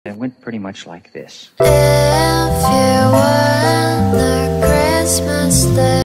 It went pretty much like this. If you were the Christmas day